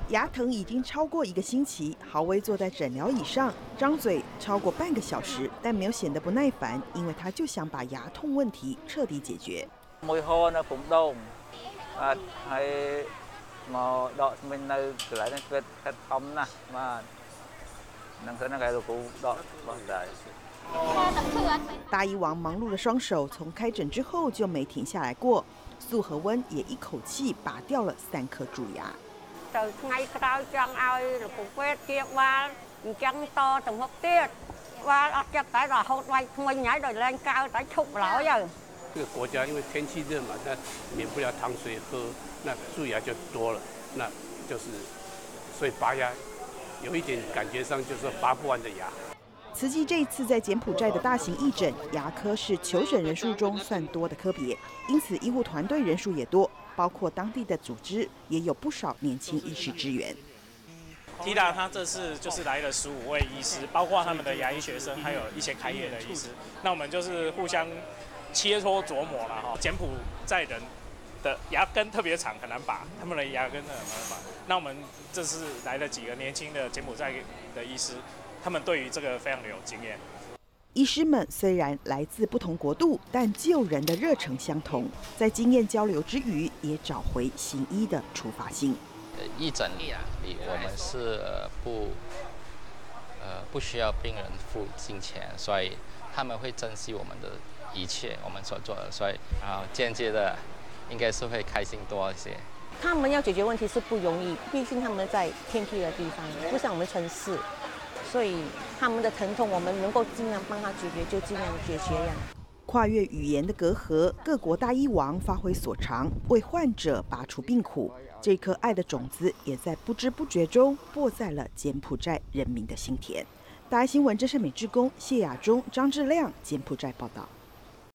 牙疼已经超過1個星期，郝威坐在診療椅上，張嘴超過半個小時，但沒有顯得不耐煩，因為他就想把牙痛問題徹底解決。 mùi hôi nó cũng đông, hay màu đỏ mình nơi lại nên vết hết ấm nè, mà能说那个都不到不在。 大醫王忙碌的雙手，從開診之後就沒停下來過。素和温也一口氣拔掉了3顆蛀牙。 từ ngày sau chân ai là cũng quét kia qua chân to từng hộp tiết qua cho tới là hôm nay mình nhảy rồi lên cao tới chục lỗ rồi。 这个国家因为天气热嘛，那免不了糖水喝，那蛀牙就多了，那就是所以拔牙有一点感觉上就是拔不完的牙。 慈济这一次在柬埔寨的大型义诊，牙科是求诊人数中算多的科别，因此医护团队人数也多，包括当地的组织也有不少年轻医师支援。 TIDA 他这次就是来了15位医师，包括他们的牙医学生，还有一些开业的医师。那我们就是互相切磋琢磨了哈。柬埔寨人的牙根特别长，很难拔，他们的牙根很难拔。那我们这次来了几个年轻的柬埔寨的医师。他们对于这个非常的有经验。 医师们虽然来自不同国度，但救人的热忱相同，在经验交流之余，也找回行医的出发心。 义诊我们是不需要病人付金钱，所以他们会珍惜我们的一切我们所做的，所以间接的应该是会开心多一些。 他们要解决问题是不容易，毕竟他们在偏僻的地方，不像我们城市。所以他们的疼痛，我们能够尽量帮他解决，就尽量解决呀。 跨越语言的隔阂，各国大医王发挥所长，为患者拔除病苦。这颗爱的种子，也在不知不觉中播在了柬埔寨人民的心田。大爱新闻郑胜美志工谢雅中、张志亮，柬埔寨报道。